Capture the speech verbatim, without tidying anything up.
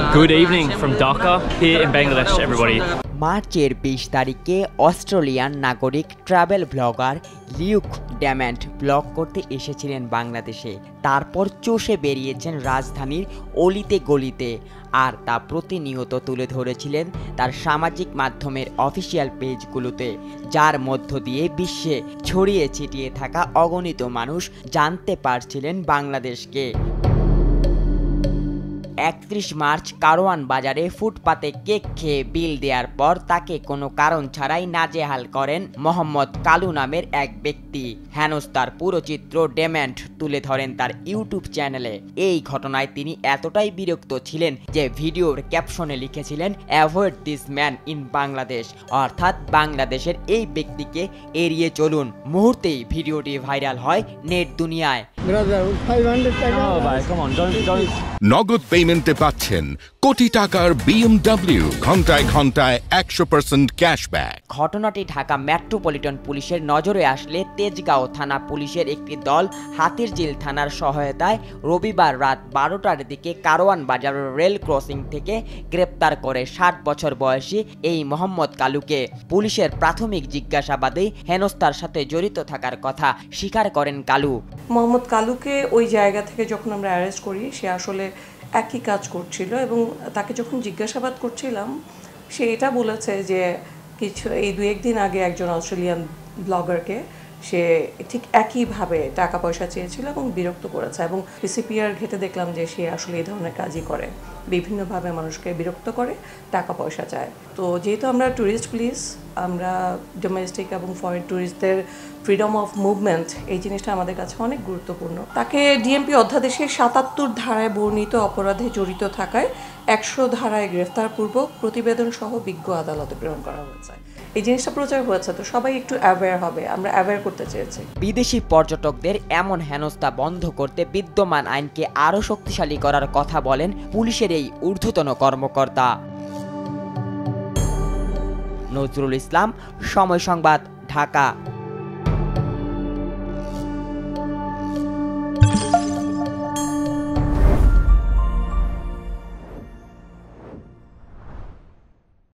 Good evening from Dhaka, here in Bangladesh, everybody. মার্চের বিশ তারিখে অস্ট্রেলিয়ান নাগরিক travel blogger Luke Damant blog করতে এসেছিলেন বাংলাদেশে। তারপর চষে বেরিয়েছেন রাজধানীর অলিতে গলিতে, আর তা প্রতিনিয়ত তুলে ধরেছিলেন তার সামাজিক মাধ্যমের অফিসিয়াল পেজগুলোতে, যার মধ্য দিয়ে বিশ্বে ছড়িয়ে ছিটিয়ে থাকা অগণিত মানুষ জানতে পারছিলেন বাংলাদেশকে। একত্রিশ মার্চ কারওয়ান বাজারে ফুটপাতে কেক খেয়ে বিল দেওয়ার পর তাকে কোনো কারণ ছাড়াই নাজেহাল করেন মোহাম্মদ কালু নামের এক ব্যক্তি। হেনস্তার পুরো চিত্র ডেম্যান্ট তুলে ধরেন তার ইউটিউব চ্যানেলে। এই ঘটনায় তিনি এতটাই বিরক্ত ছিলেন যে ভিডিওর ক্যাপশনে লিখেছিলেন avoid this man in Bangladesh, অর্থাৎ বাংলাদেশের এই ব্যক্তিকে এড়িয়ে চলুন। মুহূর্তেই ভিডিওটি ভাইরাল হয় নেট দুনিয়ায়। নগদ পেমেন্টে পাচ্ছেন কোটি টাকার বিএমডব্লিউ, ঘন্টায় ঘন্টায় একশো পার্সেন্ট ক্যাশব্যাক। ঘটনাটি ঢাকা মেট্রোপলিটন পুলিশের নজরে আসলে তেজগাঁও থানা পুলিশের একটি দল হাতিরঝিল থানার সহায়তায় রবিবার রাত বারোটার দিকে কারওয়ান বাজার রেল ক্রসিং থেকে গ্রেপ্তার করে ষাট বছর বয়সী এই মোহাম্মদ কালুকে। পুলিশের প্রাথমিক জিজ্ঞাসাবাদে হেনস্তার সাথে জড়িত থাকার কথা স্বীকার করেন কালু। মোহাম্মদ কালুকে ওই জায়গা থেকে যখন আমরা অ্যারেস্ট করি, সে আসলে একই কাজ করছিল এবং তাকে যখন জিজ্ঞাসাবাদ করছিলাম সে এটা বলেছে যে কিছু এই দু একদিন আগে একজন অস্ট্রেলিয়ান ব্লগারকে সে ঠিক একইভাবে টাকা পয়সা চেয়েছিল এবং বিরক্ত করেছে, এবং পিসিপিআর ঘেটে দেখলাম যে সে আসলে এই ধরনের কাজই করে, বিভিন্নভাবে মানুষকে বিরক্ত করে, টাকা পয়সা চায়। তো যেহেতু আমরা ট্যুরিস্ট পুলিশ, আমরা ডোমেস্টিক এবং ফরেন ট্যুরিস্টদের ফ্রিডম অফ মুভমেন্ট, এই জিনিসটা আমাদের কাছে অনেক গুরুত্বপূর্ণ। তাকে ডিএমপি অধ্যাদেশের সাতাত্তর ধারায় বর্ণিত অপরাধে জড়িত থাকায় একশো ধারায় গ্রেফতারপূর্বক প্রতিবেদন সহ বিজ্ঞ আদালতে প্রেরণ করা হয়েছে। এই জিনিসটা প্রচার হয়েছে, তো সবাই একটু অ্যাওয়্যার হবে, আমরা অ্যাওয়্যার করতে চেয়েছি। বিদেশি পর্যটকদের এমন হেনস্থা বন্ধ করতে বিদ্যমান আইনকে আরও শক্তিশালী করার কথা বলেন পুলিশের এই ঊর্ধ্বতন কর্মকর্তা। নজরুল ইসলাম, সময় সংবাদ, ঢাকা।